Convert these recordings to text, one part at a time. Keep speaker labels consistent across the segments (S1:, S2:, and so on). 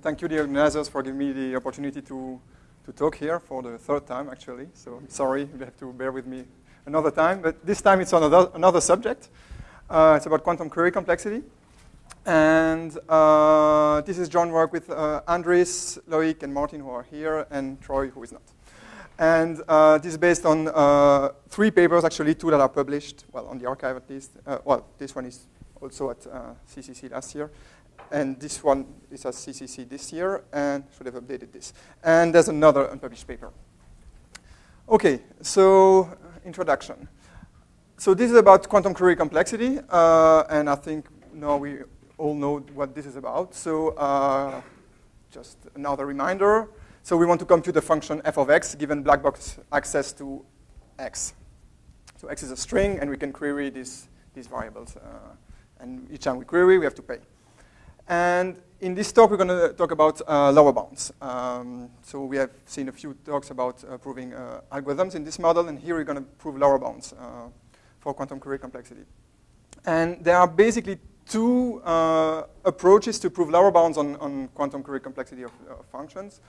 S1: thank you, the organizers, for giving me the opportunity to talk here for the third time, actually. So I'm sorry, you have to bear with me another time. But this time it's on another subject. It's about quantum query complexity. And this is joint work with Andres, Loic, and Martin, who are here, and Troy, who is not. And this is based on 3 papers, actually, 2 that are published, well, on the archive at least. Well, this one is also at CCC last year. And this one is at CCC this year, and should have updated this. And there's another unpublished paper. OK, so introduction. So this is about quantum query complexity. And I think now we all know what this is about. So just another reminder. So we want to compute a function f of x given black box access to x. So x is a string, and we can query these variables. And each time we query, we have to pay. And in this talk, we're going to talk about lower bounds. So we have seen a few talks about proving algorithms in this model, and here we're going to prove lower bounds for quantum query complexity. And there are basically 2 approaches to prove lower bounds on quantum query complexity of functions.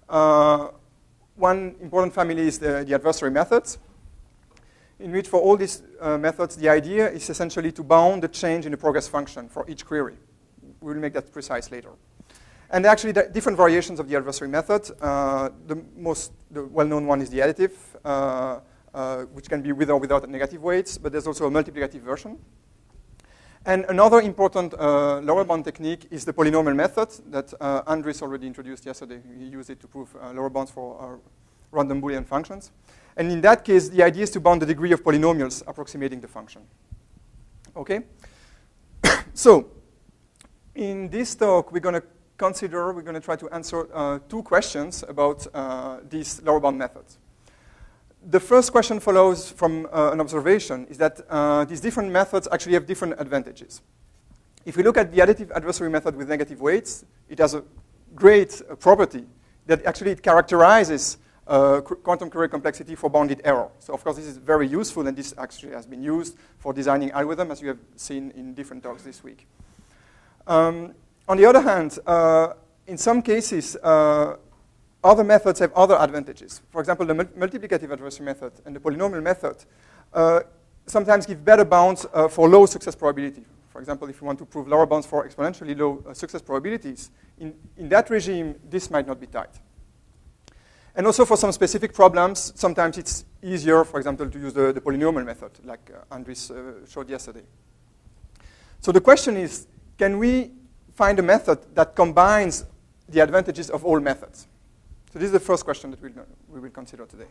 S1: One important family is the adversary methods, in which for all these methods, the idea is essentially to bound the change in the progress function for each query. We'll make that precise later. And actually, there are different variations of the adversary method. The well-known one is the additive, which can be with or without negative weights, but there's also a multiplicative version. And another important lower bound technique is the polynomial method that Andres already introduced yesterday. He used it to prove lower bounds for random Boolean functions. And in that case, the idea is to bound the degree of polynomials approximating the function. OK? So in this talk, we're going to try to answer 2 questions about these lower bound methods. The first question follows from an observation, is that these different methods actually have different advantages. If we look at the additive adversary method with negative weights, it has a great property that actually it characterizes quantum query complexity for bounded error. So of course, this is very useful, and this actually has been used for designing algorithms, as you have seen in different talks this week. On the other hand, in some cases, other methods have other advantages. For example, the multiplicative adversary method and the polynomial method sometimes give better bounds for low success probability. For example, if you want to prove lower bounds for exponentially low success probabilities, in that regime, this might not be tight. And also for some specific problems, sometimes it's easier, for example, to use the polynomial method, like Andres showed yesterday. So the question is, can we find a method that combines the advantages of all methods? So this is the first question that we will consider today.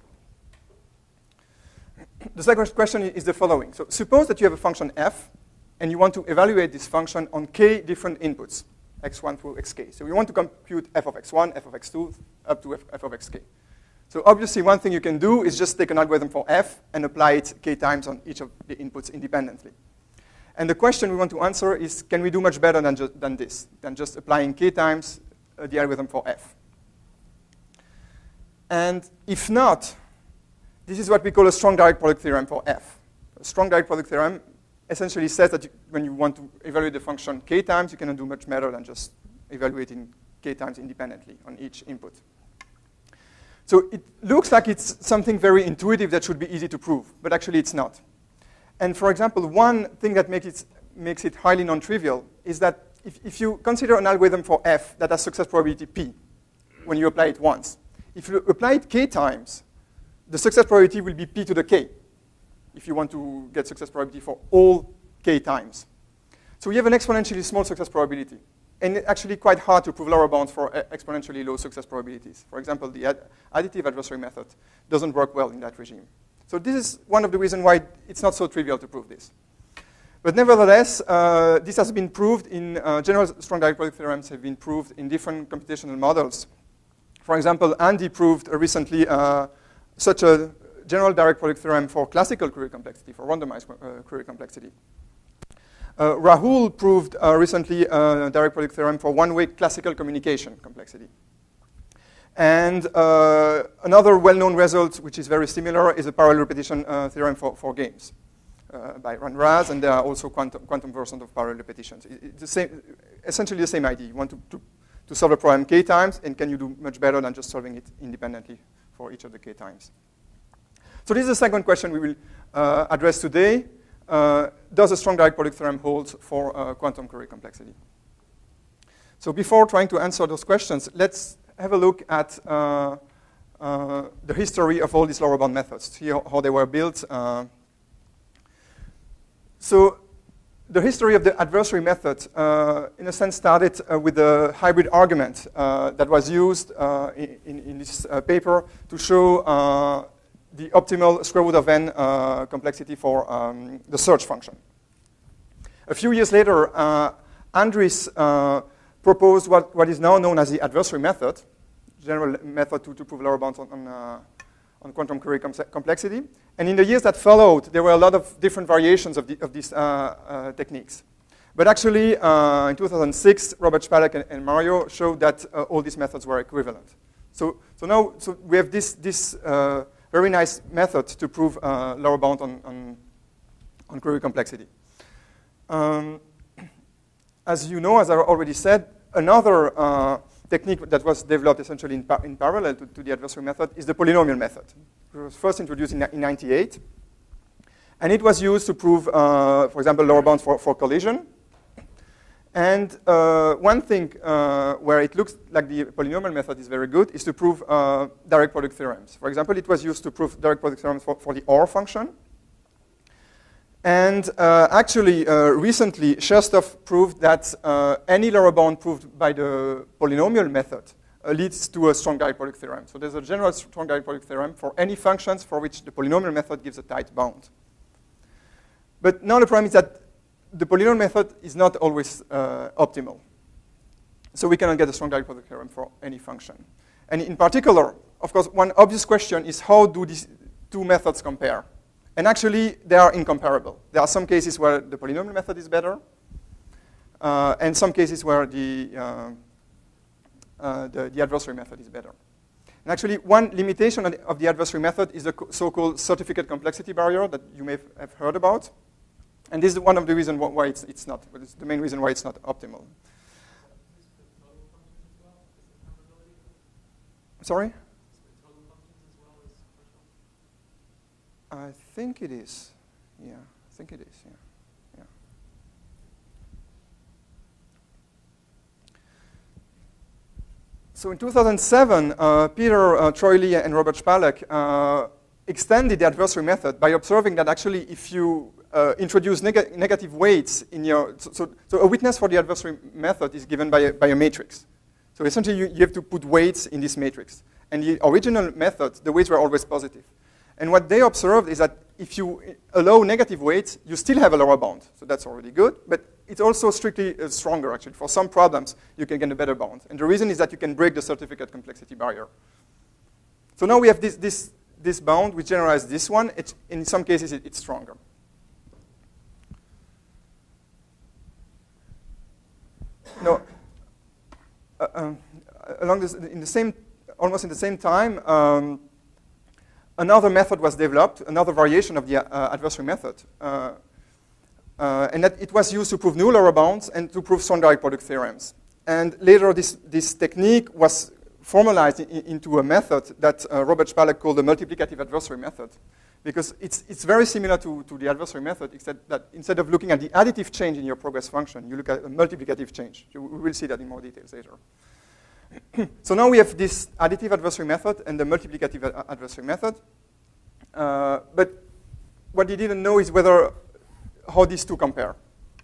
S1: The second question is the following. So suppose that you have a function f, and you want to evaluate this function on k different inputs, x1 through xk. So we want to compute f of x1, f of x2, up to f of xk. So obviously, one thing you can do is just take an algorithm for f and apply it k times on each of the inputs independently. And the question we want to answer is, can we do much better than just applying k times the algorithm for f? And if not, this is what we call a strong direct product theorem for f. A strong direct product theorem essentially says that when you want to evaluate the function k times, you cannot do much better than just evaluating k times independently on each input. So it looks like it's something very intuitive that should be easy to prove, but actually it's not. And for example, one thing that makes it highly non-trivial is that if you consider an algorithm for f that has success probability p when you apply it once, if you apply it k times, the success probability will be p to the k if you want to get success probability for all k times. So we have an exponentially small success probability. And it's actually quite hard to prove lower bounds for exponentially low success probabilities. For example, the additive adversary method doesn't work well in that regime. So this is one of the reasons why it's not so trivial to prove this. But nevertheless, this has been proved in general strong direct product theorems have been proved in different computational models. For example, Andy proved recently such a general direct product theorem for classical query complexity, for randomized query complexity. Rahul proved recently a direct product theorem for one-way classical communication complexity. And another well-known result, which is very similar, is a parallel repetition theorem for games by Ranraz, and there are also quantum versions of parallel repetitions. It's the same, essentially the same idea. You want to solve a problem k times, and can you do much better than just solving it independently for each of the k times? So this is the second question we will address today. Does a strong direct product theorem hold for quantum query complexity? So before trying to answer those questions, let's have a look at the history of all these lower bound methods, see how they were built. So the history of the adversary method, in a sense, started with the hybrid argument that was used in this paper to show the optimal square root of n complexity for the search function. A few years later, Andres proposed what is now known as the adversary method, general method to prove lower bounds on quantum query complexity. And in the years that followed, there were a lot of different variations of these techniques. But actually, in 2006, Robert Spalek and Mario showed that all these methods were equivalent. So now we have this very nice method to prove lower bound on query complexity. As you know, as I already said, another technique that was developed essentially in parallel to the adversary method is the polynomial method. It was first introduced in 1998. And it was used to prove, for example, lower bounds for collision. And one thing where it looks like the polynomial method is very good is to prove direct product theorems. For example, it was used to prove direct product theorems for the OR function. And actually, recently, Cherstov proved that any lower bound proved by the polynomial method leads to a strong direct product theorem. So there's a general strong direct product theorem for any functions for which the polynomial method gives a tight bound. But now the problem is that the polynomial method is not always optimal. So we cannot get a strong direct product theorem for any function. And in particular, of course, one obvious question is how do these two methods compare? And actually, they are incomparable. There are some cases where the polynomial method is better, and some cases where the adversary method is better. And actually, one limitation of the adversary method is the so-called certificate complexity barrier that you may have heard about. And this is one of the reasons why it's not, but it's the main reason why it's not optimal. Sorry? I think it is. Yeah, I think it is. Yeah. So in 2007, Peter Troy Lee and Robert Spalek extended the adversary method by observing that actually if you introduce negative weights in your, so a witness for the adversary method is given by a matrix. So essentially you have to put weights in this matrix. And the original method, the weights were always positive. And what they observed is that if you allow negative weights, you still have a lower bound. So that's already good. But it's also strictly stronger, actually. For some problems, you can get a better bound. And the reason is that you can break the certificate complexity barrier. So now we have this bound. We generalize this one. In some cases, it's stronger. Now, almost in the same time, another method was developed, another variation of the adversary method. And that it was used to prove new lower bounds and to prove strong direct product theorems. And later, this technique was formalized into a method that Robert Spalek called the multiplicative adversary method. Because it's very similar to the adversary method, except that instead of looking at the additive change in your progress function, you look at a multiplicative change. We will see that in more details later. So now we have this additive adversary method and the multiplicative adversary method. But what he didn't know is how these two compare.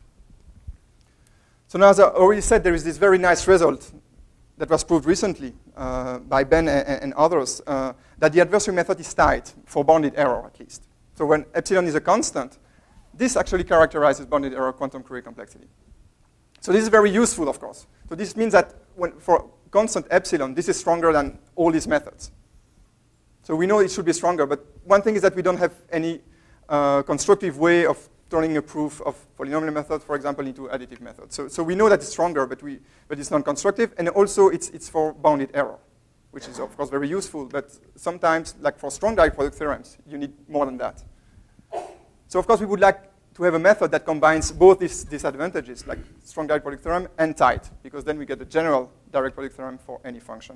S1: So now, as I already said, there is this very nice result that was proved recently by Ben and others, that the adversary method is tight for bounded error, at least. So when epsilon is a constant, this actually characterizes bounded error quantum query complexity. So this is very useful, of course. So this means that for constant epsilon, this is stronger than all these methods. So we know it should be stronger, but one thing is that we don't have any constructive way of turning a proof of polynomial method, for example, into additive method. So we know that it's stronger, but it's non-constructive, and also it's for bounded error, which is, of course, very useful, but sometimes, like for strong direct product theorems, you need more than that. So, of course, we would like to have a method that combines both these disadvantages, like strong direct product theorem and tight, because then we get the general direct product theorem for any function.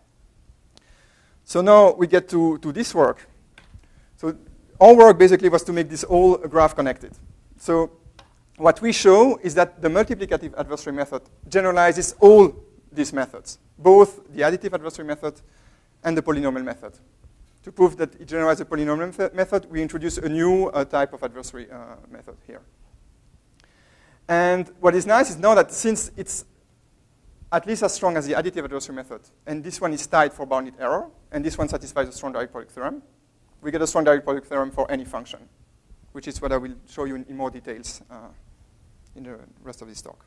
S1: So now we get to this work. So our work basically was to make this whole graph connected. So what we show is that the multiplicative adversary method generalizes all these methods, both the additive adversary method and the polynomial method. To prove that it generalizes the polynomial method, we introduce a new type of adversary method here. And what is nice is now that since it's at least as strong as the additive adversary method, and this one is tight for bounded error, and this one satisfies a strong direct product theorem, we get a strong direct product theorem for any function, which is what I will show you in more details in the rest of this talk.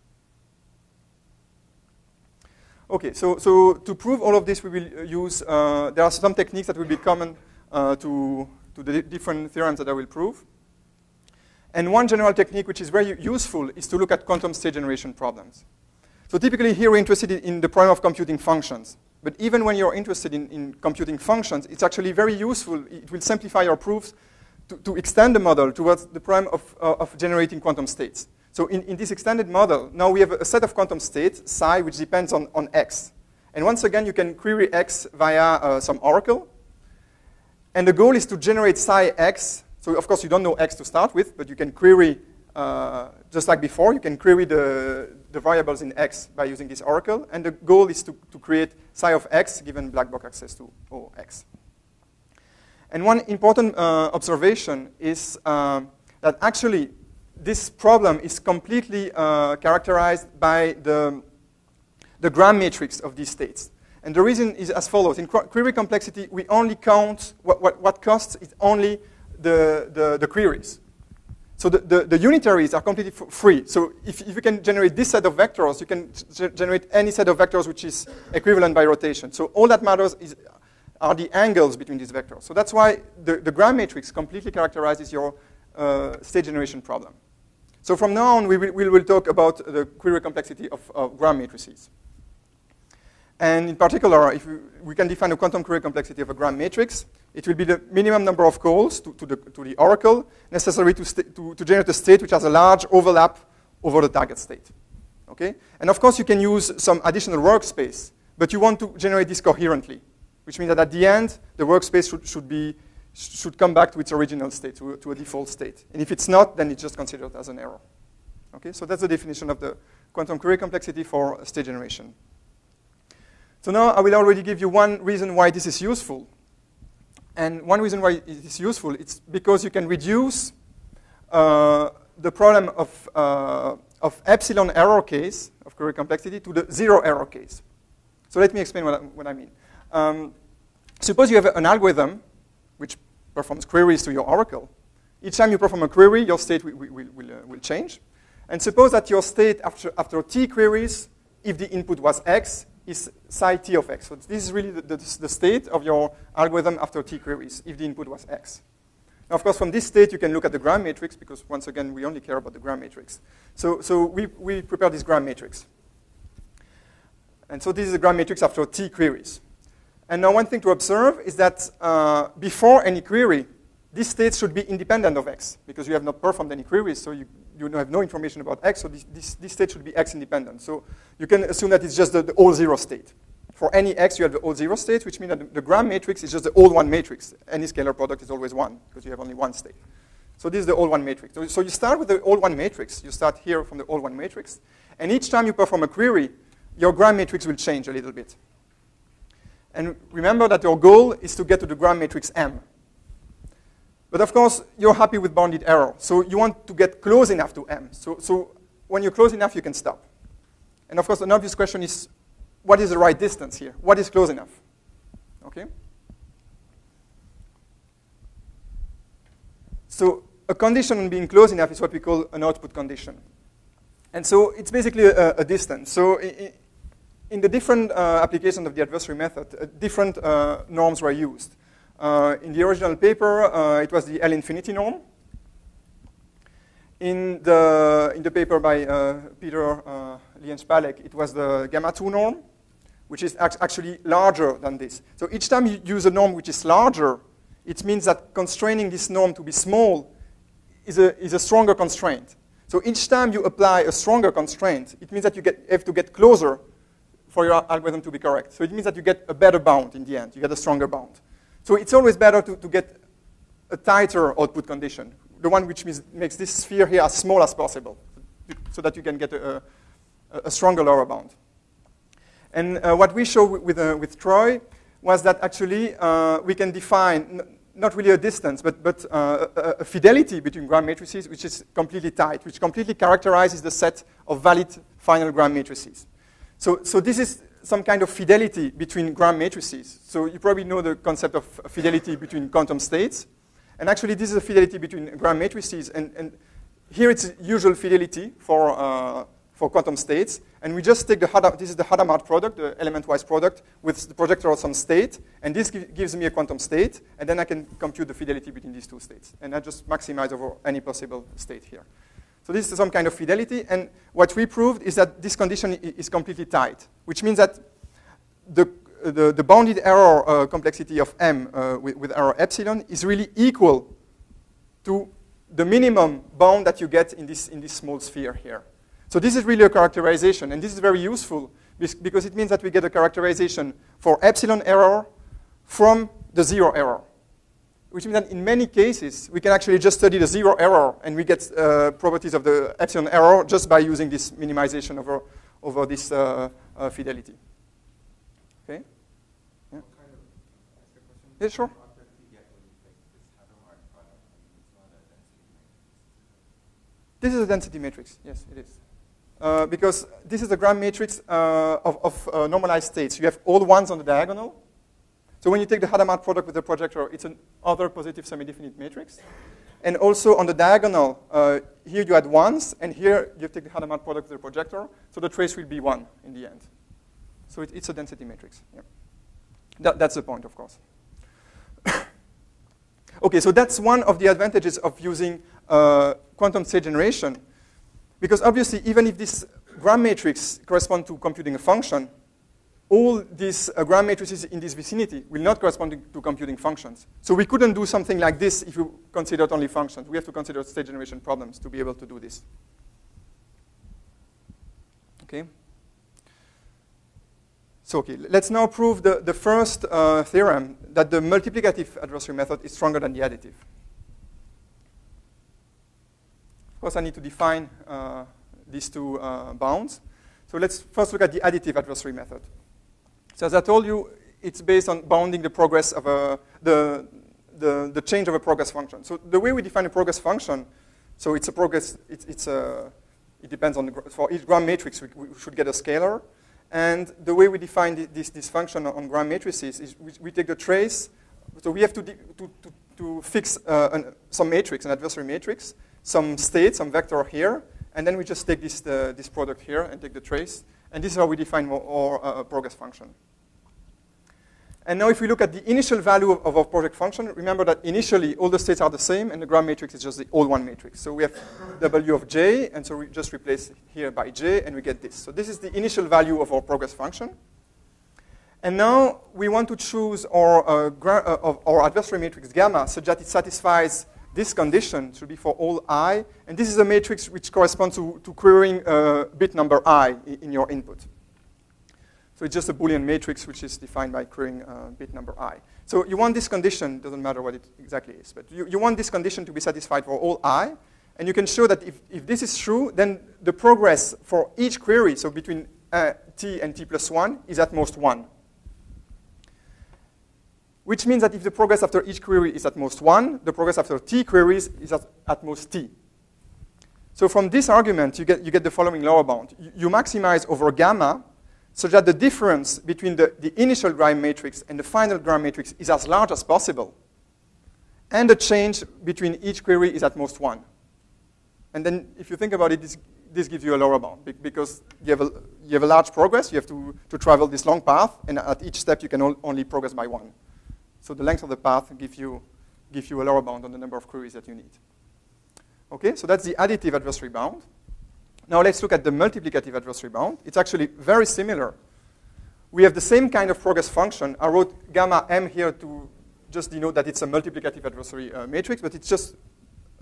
S1: Okay, so to prove all of this, we will use, there are some techniques that will be common to the different theorems that I will prove. And one general technique which is very useful is to look at quantum state generation problems. So typically here we're interested in the problem of computing functions. But even when you're interested in computing functions, it's actually very useful. It will simplify your proofs to extend the model towards the problem of generating quantum states. So in this extended model, now we have a set of quantum states, psi, which depends on x. And once again, you can query x via some oracle. And the goal is to generate psi x. So of course, you don't know x to start with, but you can query, just like before, you can query the variables in x by using this oracle. And the goal is to create psi of x given black box access to OX. And one important observation is that actually this problem is completely characterized by the gram matrix of these states. And the reason is as follows. In query complexity, we only count what costs is only the queries. So the unitaries are completely free. So if you can generate this set of vectors, you can generate any set of vectors which is equivalent by rotation. So all that matters are the angles between these vectors. So that's why the gram matrix completely characterizes your state generation problem. So from now on, we will talk about the query complexity of gram matrices. And in particular, if we can define a quantum query complexity of a gram matrix, it will be the minimum number of calls to the oracle necessary to generate a state which has a large overlap over the target state. Okay? And of course, you can use some additional workspace, but you want to generate this coherently, which means that at the end, the workspace should come back to its original state, to a default state. And if it's not, then it's just considered as an error. Okay? So that's the definition of the quantum query complexity for state generation. So now I will already give you one reason why this is useful. And one reason why it is useful, it's because you can reduce the problem of epsilon error case of query complexity to the 0 error case. So let me explain what I mean. Suppose you have an algorithm which performs queries to your oracle. Each time you perform a query, your state will change. And suppose that your state after t queries, if the input was x, is psi t of x. So this is really the state of your algorithm after t queries, if the input was x. Now, of course, from this state, you can look at the gram matrix, because once again, we only care about the gram matrix. So we prepare this gram matrix. And so this is the gram matrix after t queries. And now one thing to observe is that before any query, these states should be independent of x, because you have not performed any queries, so you have no information about x, so this state should be x independent. So you can assume that it's just the all 0 state. For any x, you have the all 0 state, which means that the gram matrix is just the all 1 matrix. Any scalar product is always 1, because you have only one state. So this is the all 1 matrix. So you start with the all 1 matrix. You start here from the all 1 matrix. And each time you perform a query, your gram matrix will change a little bit. And remember that your goal is to get to the gram matrix M. But of course, you're happy with bounded error. So you want to get close enough to M. So when you're close enough, you can stop. And of course, an obvious question is, what is the right distance here? What is close enough? Okay? So a condition on being close enough is what we call an output condition. And so it's basically a distance. So in the different applications of the adversary method, different norms were used. In the original paper, it was the L infinity norm. In the paper by Peter Lee and Spalek, it was the gamma 2 norm, which is actually larger than this. So each time you use a norm which is larger, it means that constraining this norm to be small is a stronger constraint. So each time you apply a stronger constraint, it means that you have to get closer for your algorithm to be correct. So it means that you get a better bound in the end. You get a stronger bound. So it's always better to get a tighter output condition, the one which makes this sphere here as small as possible, so that you can get a stronger lower bound. And what we show with Troy was that actually we can define not really a distance, but a fidelity between Gram matrices, which is completely tight, which completely characterizes the set of valid final Gram matrices. So this is some kind of fidelity between Gram matrices. So you probably know the concept of fidelity between quantum states. And actually, this is a fidelity between Gram matrices. And here it's usual fidelity for quantum states. And we just take this is the Hadamard product, the element-wise product, with the projector of some state. And this gives me a quantum state. And then I can compute the fidelity between these two states. And I just maximize over any possible state here. So this is some kind of fidelity. And what we proved is that this condition is completely tight, which means that the bounded error complexity of M with error epsilon is really equal to the minimum bound that you get in this small sphere here. So this is really a characterization, and this is very useful because it means that we get a characterization for epsilon error from the zero error, which means that in many cases, we can actually just study the zero error, and we get properties of the epsilon error just by using this minimization over this fidelity. Okay? Yeah.
S2: What kind of, ask a question?
S1: Yeah, sure.
S2: What object do you get when you take this Hadamard product? It's not a density matrix.
S1: This is a density matrix. Yes, it is. Because this is a Gram matrix of normalized states. You have all ones on the diagonal. So when you take the Hadamard product with the projector, it's an other positive semi-definite matrix. And also on the diagonal, here you add ones, and here you take the Hadamard product with the projector. So the trace will be 1 in the end. So it's a density matrix. Yeah. That's the point, of course. OK, so that's one of the advantages of using quantum state generation. Because obviously, even if this Gram matrix corresponds to computing a function, all these Gram matrices in this vicinity will not correspond to computing functions. So we couldn't do something like this if you considered only functions. We have to consider state generation problems to be able to do this. OK? So OK, let's now prove the first theorem that the multiplicative adversary method is stronger than the additive. Of course, I need to define these two bounds. So let's first look at the additive adversary method. So as I told you, it's based on bounding the progress of the change of a progress function. So the way we define a progress function, so it's a progress, it depends on for each Gram matrix, we should get a scalar. And the way we define this function on Gram matrices is we take the trace. So we have to fix some matrix, an adversary matrix, some state, some vector here, and then we just take this product here and take the trace. And this is how we define our progress function. And now if we look at the initial value of our project function, remember that initially all the states are the same, and the Gram matrix is just the all one matrix. So we have W of j, and so we just replace it here by j, and we get this. So this is the initial value of our progress function. And now we want to choose our adversary matrix gamma such that it satisfies this condition, should be for all I. And this is a matrix which corresponds to querying bit number I in your input. So it's just a Boolean matrix which is defined by querying bit number I. So you want this condition, doesn't matter what it exactly is, but you want this condition to be satisfied for all I. And you can show that if this is true, then the progress for each query, so between t and t plus 1, is at most 1. Which means that if the progress after each query is at most 1, the progress after t queries is at most t. So from this argument, you get the following lower bound. You maximize over gamma such that the difference between the initial Gram matrix and the final Gram matrix is as large as possible. And the change between each query is at most 1. And then if you think about it, this gives you a lower bound because you have a large progress. You have to travel this long path, and at each step you can only progress by 1. So the length of the path gives you a lower bound on the number of queries that you need. Okay, so that's the additive adversary bound. Now let's look at the multiplicative adversary bound. It's actually very similar. We have the same kind of progress function. I wrote gamma m here to just denote that it's a multiplicative adversary matrix, but it's just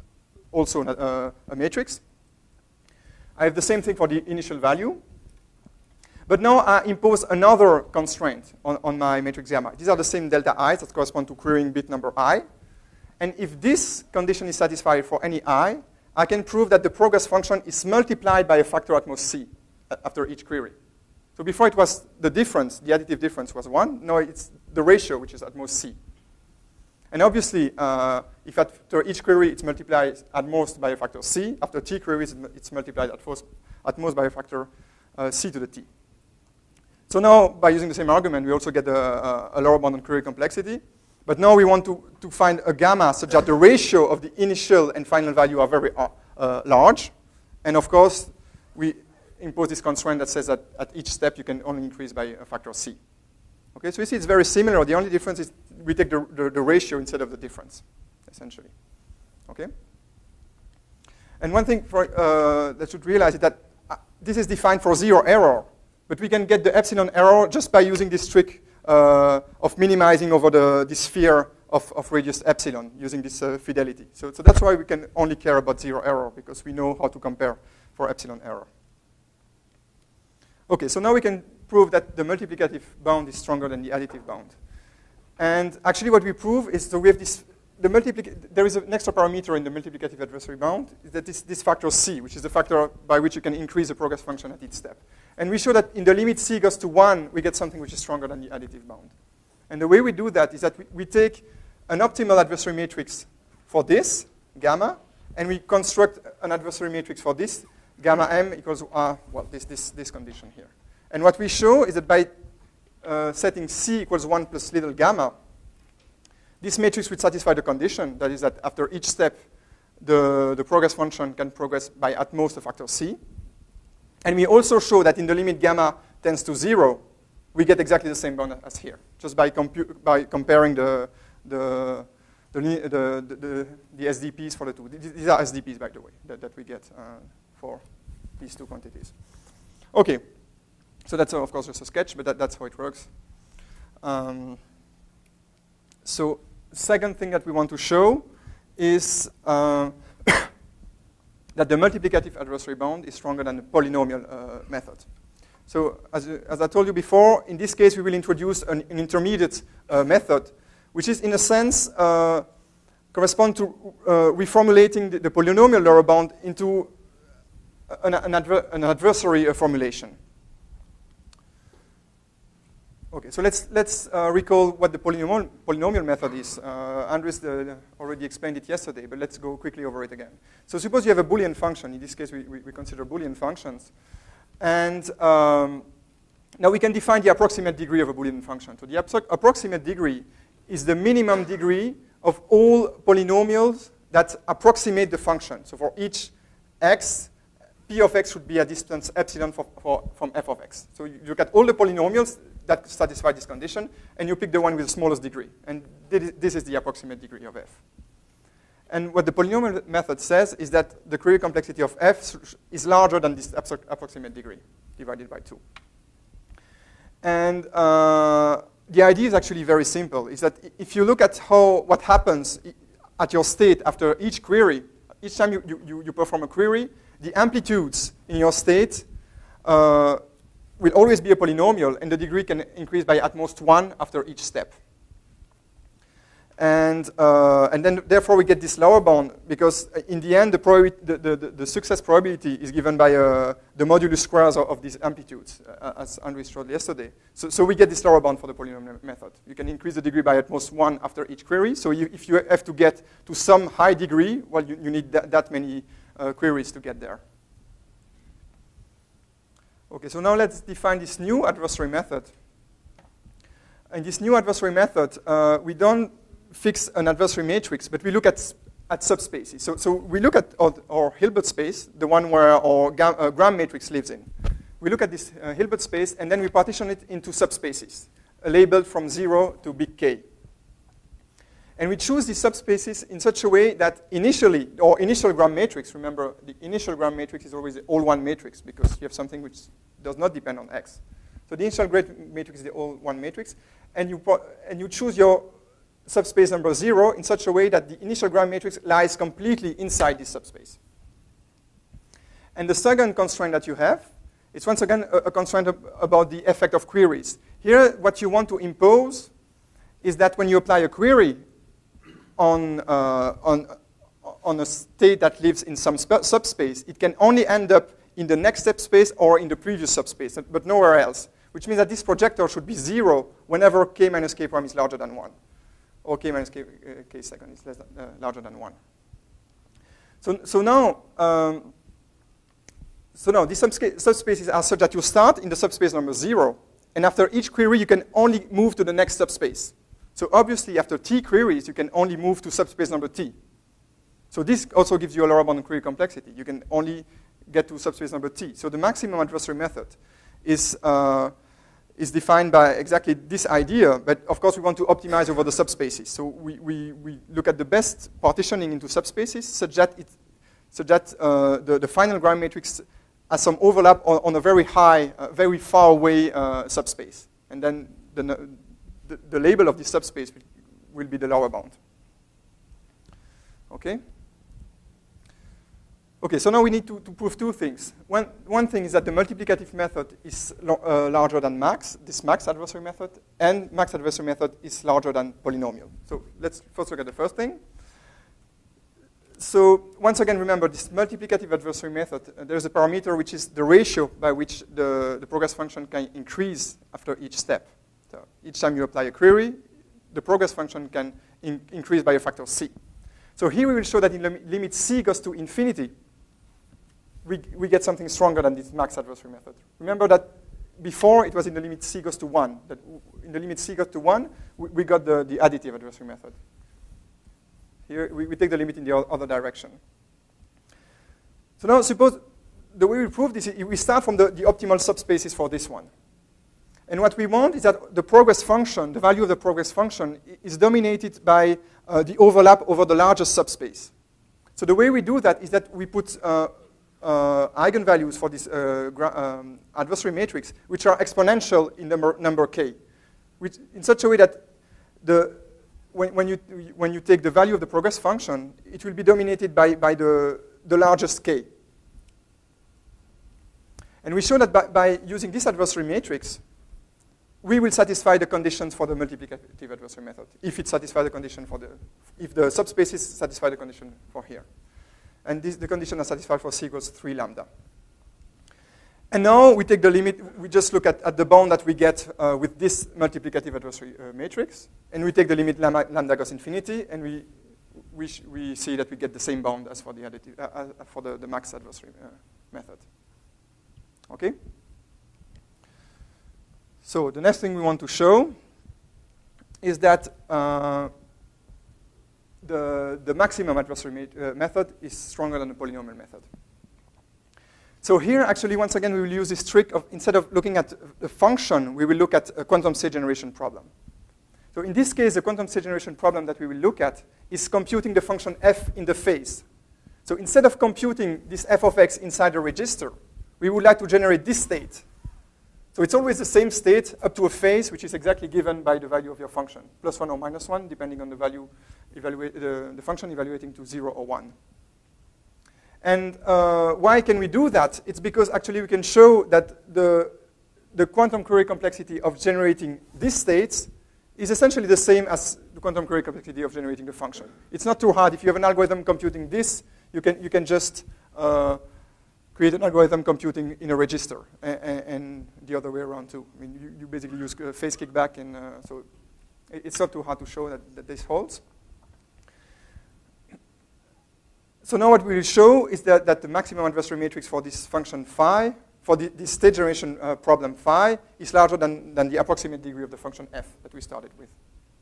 S1: also a matrix. I have the same thing for the initial value. But now I impose another constraint on my matrix gamma. These are the same delta i's that correspond to querying bit number I. And if this condition is satisfied for any I can prove that the progress function is multiplied by a factor at most c after each query. So before it was the difference, the additive difference was 1. Now it's the ratio, which is at most c. And obviously, if after each query it's multiplied at most by a factor c, after t queries it's multiplied at most by a factor c to the t. So now, by using the same argument, we also get a lower bound on query complexity. But now we want to find a gamma such that the ratio of the initial and final value are very large. And of course, we impose this constraint that says that at each step you can only increase by a factor c. Okay, so you see it's very similar. The only difference is we take the ratio instead of the difference, essentially. Okay? And one thing that should realize is that this is defined for 0 error. But we can get the epsilon error just by using this trick of minimizing over the sphere of radius epsilon using this fidelity. So that's why we can only care about 0 error, because we know how to compare for epsilon error. Okay, so now we can prove that the multiplicative bound is stronger than the additive bound. And actually what we prove is that we have this, there is an extra parameter in the multiplicative adversary bound, that is this factor c, which is the factor by which you can increase the progress function at each step. And we show that in the limit c goes to 1, we get something which is stronger than the additive bound. And the way we do that is that we take an optimal adversary matrix for this, gamma, and we construct an adversary matrix for this, gamma m equals, this condition here. And what we show is that by setting c equals 1 plus little gamma, this matrix would satisfy the condition, that is that after each step, the progress function can progress by at most a factor c. And we also show that in the limit gamma tends to 0, we get exactly the same bound as here, just by comparing the SDPs for the two. These are SDPs, by the way, that we get for these two quantities. Okay, so that's of course just a sketch, but that's how it works. So second thing that we want to show is that the multiplicative adversary bound is stronger than the polynomial method. So as I told you before, in this case we will introduce an intermediate method, which is in a sense correspond to reformulating the polynomial lower bound into an adversary formulation. Okay, so let's recall what the polynomial method is. Andres already explained it yesterday, but let's go quickly over it again. So suppose you have a Boolean function. In this case, we consider Boolean functions. And now we can define the approximate degree of a Boolean function. So the approximate degree is the minimum degree of all polynomials that approximate the function. So for each x, p of x should be a distance epsilon from f of x. So you look at all the polynomials that satisfy this condition, and you pick the one with the smallest degree. And this is the approximate degree of f. And what the polynomial method says is that the query complexity of f is larger than this approximate degree, divided by 2. And the idea is actually very simple, is that if you look at what happens at your state after each query, each time you perform a query, the amplitudes in your state will always be a polynomial, and the degree can increase by at most 1 after each step. And then, therefore, we get this lower bound, because in the end, the success probability is given by the modulus squares of these amplitudes, as Andres showed yesterday. So we get this lower bound for the polynomial method. You can increase the degree by at most 1 after each query. So if you have to get to some high degree, well, you need that many queries to get there. Okay, so now let's define this new adversary method. In this new adversary method, we don't fix an adversary matrix, but we look at subspaces. So we look at our Hilbert space, the one where our Gram matrix lives in. We look at this Hilbert space, and then we partition it into subspaces, labeled from 0 to big K. And we choose these subspaces in such a way that initially, or initial Gram matrix, remember, the initial Gram matrix is always the all one matrix, because you have something which does not depend on X. So the initial great matrix is the all one matrix, and you choose your subspace number 0 in such a way that the initial Gram matrix lies completely inside this subspace. And the second constraint that you have is once again a constraint about the effect of queries. Here, what you want to impose is that when you apply a query on a state that lives in some subspace, it can only end up in the next subspace or in the previous subspace, but nowhere else, which means that this projector should be 0 whenever k minus k prime is larger than 1, or k minus k second is larger than 1. So now these subspaces are such that you start in the subspace number 0, and after each query, you can only move to the next subspace. So obviously, after t queries, you can only move to subspace number t. So this also gives you a lower bound query complexity. You can only get to subspace number t. So the maximum adversary method is defined by exactly this idea, but of course we want to optimize over the subspaces. So we look at the best partitioning into subspaces such that the final Gram matrix has some overlap on a very high, very far away subspace. And then the label of this subspace will be the lower bound. Okay? Okay, so now we need to prove two things. One thing is that the multiplicative method is larger than max, this max adversary method, and max adversary method is larger than polynomial. So let's first look at the first thing. So once again, remember this multiplicative adversary method, there's a parameter which is the ratio by which the progress function can increase after each step. So each time you apply a query, the progress function can increase by a factor c. So here we will show that in limit c goes to infinity, we get something stronger than this max adversary method. Remember that before it was in the limit c goes to 1. That in the limit c goes to 1, we got the additive adversary method. Here we take the limit in the other direction. So now suppose the way we prove this is we start from the optimal subspaces for this one. And what we want is that the progress function, the value of the progress function, is dominated by the overlap over the largest subspace. So the way we do that is that we put eigenvalues for this adversary matrix, which are exponential in number k, which in such a way that when you take the value of the progress function, it will be dominated by the largest k. And we show that by using this adversary matrix, we will satisfy the conditions for the multiplicative adversary method, if it satisfies the condition if the subspaces satisfy the condition for here. And the condition is satisfied for c equals 3 lambda. And now we take the limit, we just look at the bound that we get with this multiplicative adversary matrix, and we take the limit lambda goes infinity, and we see that we get the same bound as for the additive, for the max adversary method. Okay? So the next thing we want to show is that the maximum adversary method is stronger than the polynomial method. So here, actually, once again, we will use this trick of, instead of looking at the function, we will look at a quantum state generation problem. So in this case, the quantum state generation problem that we will look at is computing the function f in the phase. So instead of computing this f of x inside a register, we would like to generate this state. So it's always the same state up to a phase, which is exactly given by the value of your function, +1 or -1, depending on the value, the function evaluating to 0 or 1. And why can we do that? It's because actually we can show that the quantum query complexity of generating these states is essentially the same as the quantum query complexity of generating the function. It's not too hard. If you have an algorithm computing this, you can just create an algorithm computing in a register, and the other way around too. I mean, you basically use phase kickback, and so it's not too hard to show that this holds. So now what we will show is that the maximum adversary matrix for this function phi, for this state generation problem phi, is larger than the approximate degree of the function f that we started with.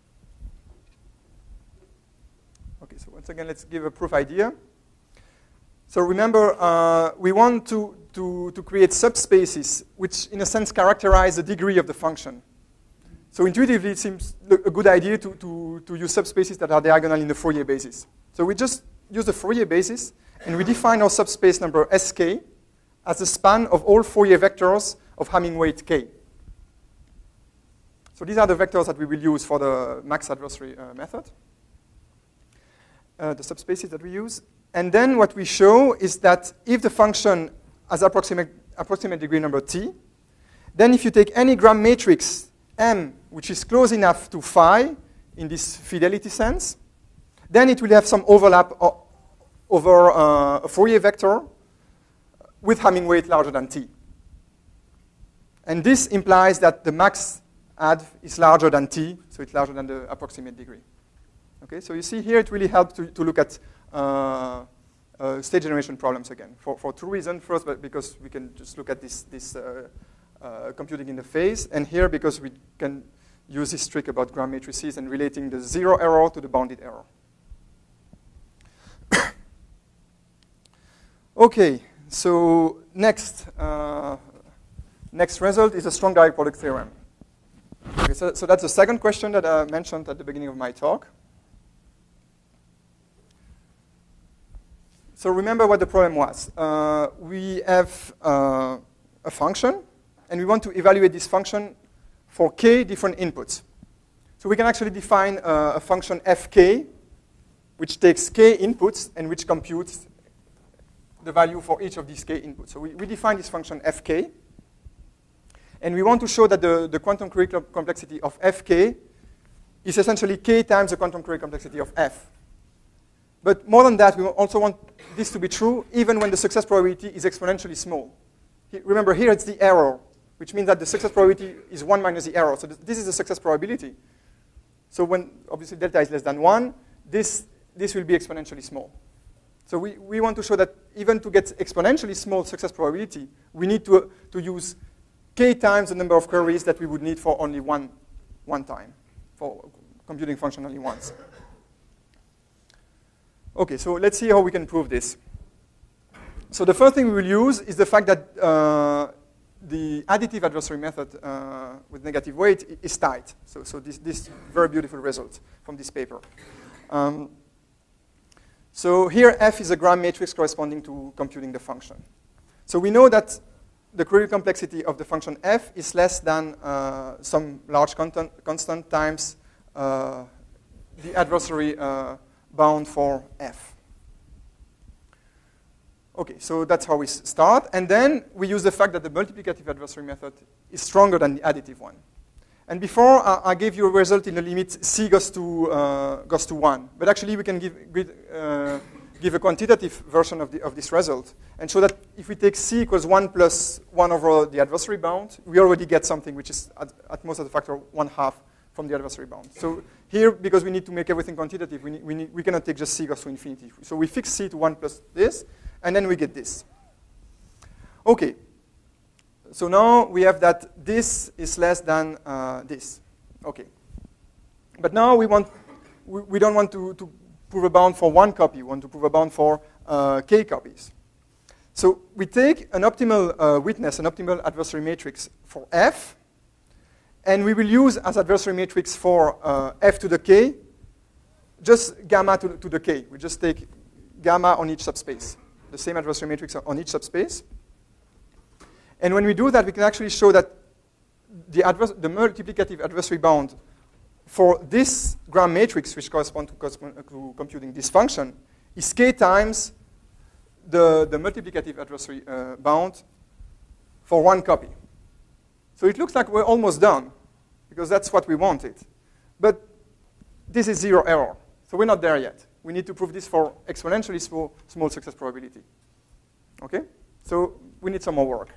S1: Okay, so once again, let's give a proof idea. So remember, we want to create subspaces which, in a sense, characterize the degree of the function. So intuitively, it seems a good idea to use subspaces that are diagonal in the Fourier basis. So we just use the Fourier basis, and we define our subspace number Sk as the span of all Fourier vectors of Hamming weight k. So these are the vectors that we will use for the max adversary method, the subspaces that we use. And then what we show is that if the function has approximate degree number t, then if you take any Gram matrix M, which is close enough to phi in this fidelity sense, then it will have some overlap over a Fourier vector with Hamming weight larger than t. And this implies that the max adv is larger than t, so it's larger than the approximate degree. Okay, so you see here it really helps to look at state generation problems again, for two reasons. First, because we can just look at this computing in the phase, and here because we can use this trick about Gram matrices and relating the zero error to the bounded error. Okay, so next result is a strong direct product theorem. Okay, so that's the second question that I mentioned at the beginning of my talk. So remember what the problem was. We have a function, and we want to evaluate this function for k different inputs. So we can actually define a function fk, which takes k inputs and which computes the value for each of these k inputs. So we define this function fk, and we want to show that the quantum Curie complexity of fk is essentially k times the quantum Curie complexity of f. But more than that, we also want this to be true even when the success probability is exponentially small. Remember, here it's the error, which means that the success probability is 1 minus the error. So this is the success probability. So when, obviously, delta is less than 1, this will be exponentially small. So we want to show that even to get exponentially small success probability, we need to use k times the number of queries that we would need for only one time, for computing function only once. Okay, so let's see how we can prove this. So the first thing we will use is the fact that the additive adversary method with negative weight is tight. So this very beautiful result from this paper. So here F is a Gram matrix corresponding to computing the function. So we know that the Curie complexity of the function F is less than some large constant times the adversary bound for F. Okay, so that's how we start. And then we use the fact that the multiplicative adversary method is stronger than the additive one. And before, I gave you a result in the limit c goes to 1. But actually, we can give a quantitative version of this result and show that if we take c equals 1 plus 1 over the adversary bound, we already get something which is at most of the factor 1/2 from the adversary bound. So here, because we need to make everything quantitative, we cannot take just c goes to infinity. So we fix c to 1 plus this, and then we get this. Okay. So now we have that this is less than this. Okay. But now we don't want to prove a bound for one copy. We want to prove a bound for k copies. So we take an optimal witness, an optimal adversary matrix for F, and we will use as adversary matrix for F to the k just gamma to the k. We just take gamma on each subspace, the same adversary matrix on each subspace. And when we do that, we can actually show that the multiplicative adversary bound for this Gram matrix, which corresponds to computing this function, is k times the multiplicative adversary bound for one copy. So it looks like we're almost done, because that's what we wanted. But this is zero error, so we're not there yet. We need to prove this for exponentially small success probability. Okay? So we need some more work.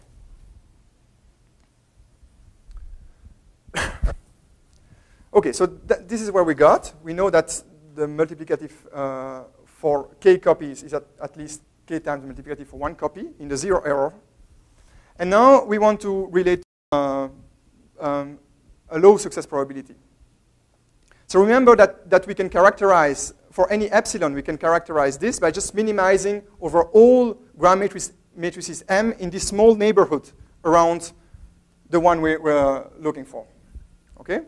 S1: Okay, so this is where we got. We know that the multiplicative for k copies is at least k times the multiplicative for one copy in the zero error. And now we want to relate a low success probability. So remember that we can characterize, for any epsilon, we can characterize this by just minimizing over all Gram matrices M in this small neighborhood around the one we're looking for. Okay?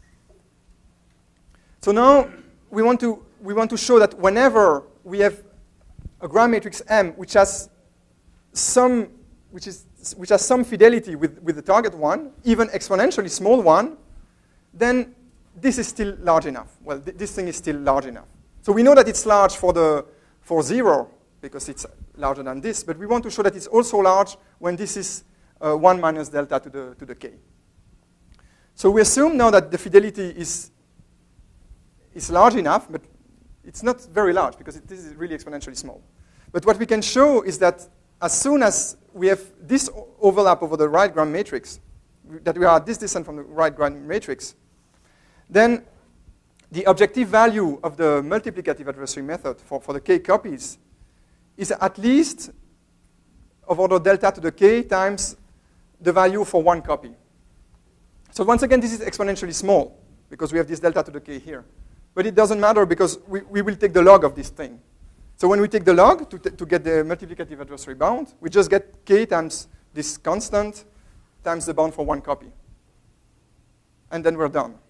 S1: So now we want to show that whenever we have a Gram matrix M which has some fidelity with the target one, even exponentially small one, then this is still large enough. Well, this thing is still large enough. So we know that it's large for 0, because it's larger than this, but we want to show that it's also large when this is 1 minus delta to the k. So we assume now that the fidelity is large enough, but it's not very large, because this is really exponentially small. But what we can show is that as soon as we have this overlap over the right Gram matrix, that we are at this distance from the right Gram matrix, then the objective value of the multiplicative adversary method for the k copies is at least of order delta to the k times the value for 1 copy. So once again, this is exponentially small, because we have this delta to the k here. But it doesn't matter, because we will take the log of this thing. So when we take the log to get the multiplicative adversary bound, we just get k times this constant times the bound for 1 copy. And then we're done.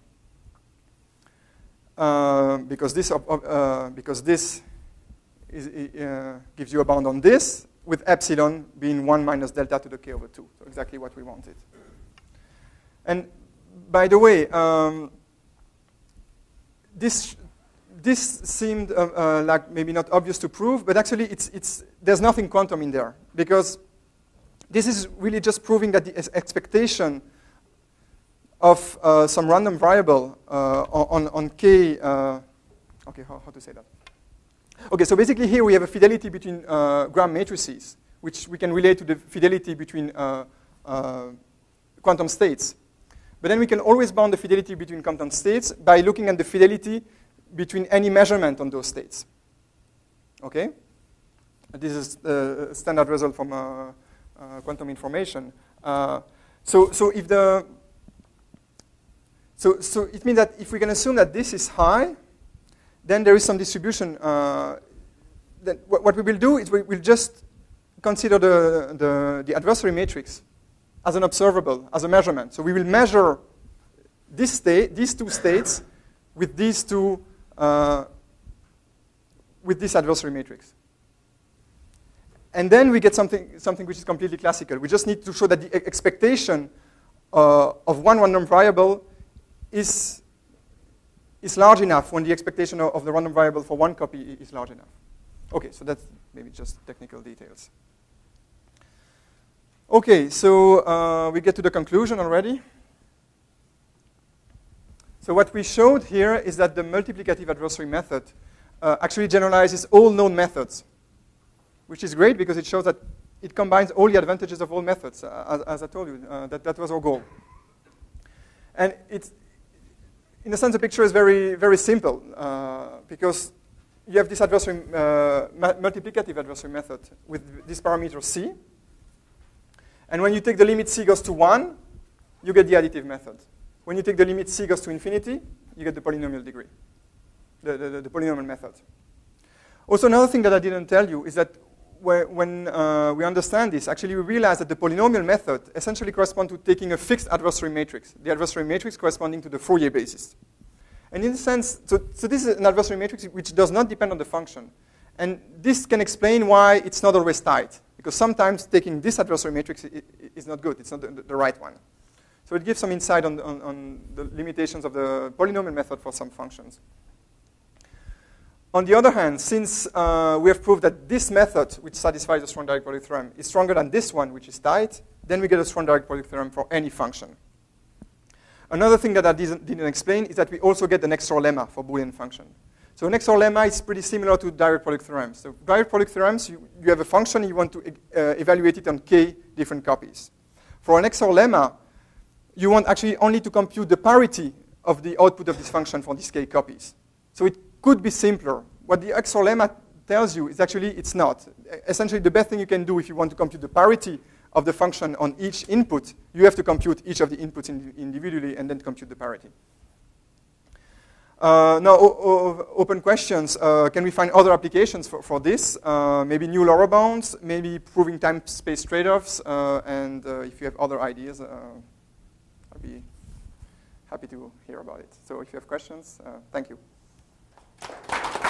S1: Because this gives you a bound on this, with epsilon being 1 minus delta to the k over 2. So exactly what we wanted. And by the way, this seemed like maybe not obvious to prove, but actually there's nothing quantum in there, because this is really just proving that the expectation of some random variable on k, okay, how to say that? Okay, so basically here we have a fidelity between Gram matrices, which we can relate to the fidelity between quantum states. But then we can always bound the fidelity between quantum states by looking at the fidelity between any measurement on those states. Okay? This is the standard result from quantum information. So it means that if we can assume that this is high, then there is some distribution. Then what we will do is we will just consider the adversary matrix as an observable, as a measurement. So we will measure this state, these two states, with these two, with this adversary matrix. And then we get something which is completely classical. We just need to show that the expectation of one random variable is large enough when the expectation of the random variable for 1 copy is large enough. Okay, so that's maybe just technical details. Okay, so we get to the conclusion already. So what we showed here is that the multiplicative adversary method actually generalizes all known methods, which is great because it shows that it combines all the advantages of all methods, as I told you. That was our goal. And it's, in a sense, the picture is very, very simple because you have this adversary, multiplicative adversary method with this parameter c. And when you take the limit c goes to 1, you get the additive method. When you take the limit c goes to infinity, you get the polynomial degree, the polynomial method. Also, another thing that I didn't tell you is that when we understand this, actually we realize that the polynomial method essentially corresponds to taking a fixed adversary matrix, the adversary matrix corresponding to the Fourier basis. And in a sense, so this is an adversary matrix which does not depend on the function. And this can explain why it's not always tight, because sometimes taking this adversary matrix is not good. It's not the right one. So it gives some insight on the limitations of the polynomial method for some functions. On the other hand, since we have proved that this method, which satisfies the strong direct product theorem, is stronger than this one, which is tight, then we get a strong direct product theorem for any function. Another thing that I didn't explain is that we also get an XOR lemma for Boolean function. So an XOR lemma is pretty similar to direct product theorems. So direct product theorems, you have a function, you want to evaluate it on k different copies. For an XOR lemma, you want actually only to compute the parity of the output of this function for these k copies. So it could be simpler. What the XOR lemma tells you is actually it's not. Essentially, the best thing you can do if you want to compute the parity of the function on each input, you have to compute each of the inputs individually and then compute the parity. Now, open questions. Can we find other applications for this? Maybe new lower bounds, maybe proving time-space trade-offs, and if you have other ideas, I'll be happy to hear about it. So if you have questions, thank you.